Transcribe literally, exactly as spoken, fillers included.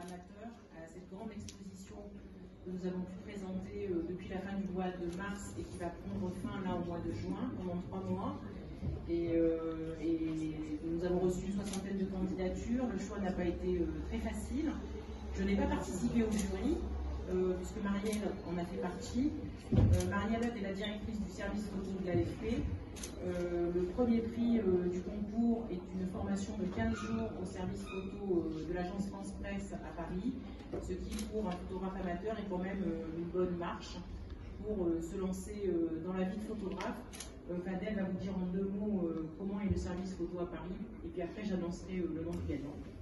amateurs à cette grande exposition que nous avons pu présenter euh, depuis la fin du mois de mars et qui va prendre fin là au mois de juin, pendant trois mois. Et, euh, et nous avons reçu une soixantaine de candidatures. Le choix n'a pas été euh, très facile. Je n'ai pas participé au jury, euh, puisque Marielle en a fait partie. Euh, Marielle est la directrice du service photo de l'A F P. Euh, le premier prix euh, du concours est une formation de quinze jours au service photo euh, de l'agence France Presse à Paris, ce qui pour un photographe amateur est quand même euh, une bonne marche pour euh, se lancer euh, dans la vie de photographe. Euh, Fadel va vous dire en deux mots euh, comment est le service photo à Paris, et puis après j'annoncerai euh, le nom du gagnant.